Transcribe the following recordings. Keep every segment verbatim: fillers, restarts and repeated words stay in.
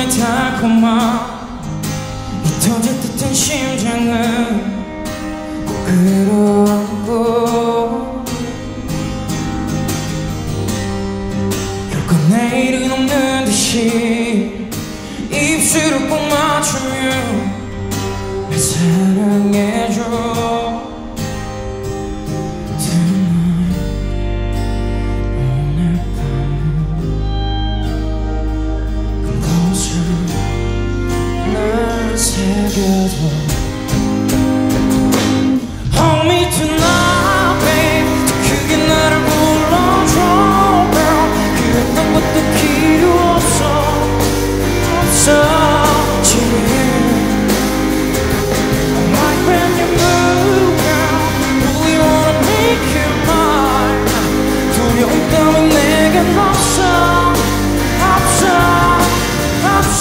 너의 달콤함 이 터질 듯한 심장은 꼭 끌어안고 결코 내일은 없는 듯이 입술을 꼭 맞추며 날 사랑해줘. Hold me tonight, babe. 더 크게 나를 불러줘, girl. 그랬던 것도 필요 없어, 없어. 지금 I like when you move, girl. Really wanna make you mine. 두려움 따윈 내겐 없어, 없어, 없어.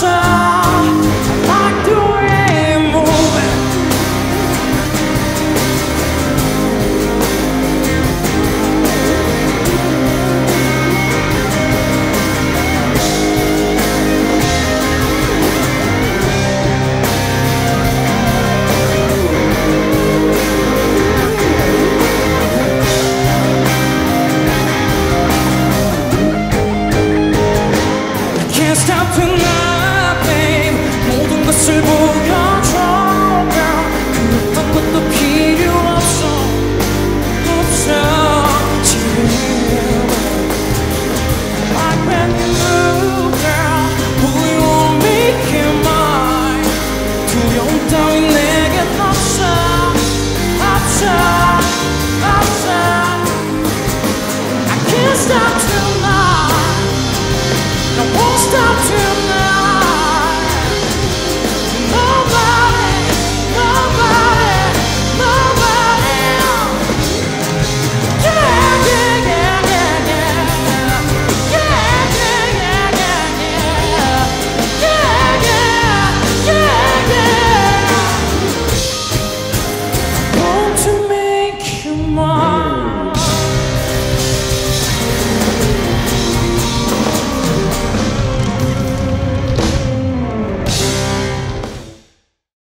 Stop tonight, babe. 모든 것을 보여줘, girl. 그랬던 것도 필요 없어, 없어. 지금 Like when you move, girl. Really wanna make you mine. 두려움 따윈 내겐 없어, 없어, 없어. I can't stop tonight. I won't stop till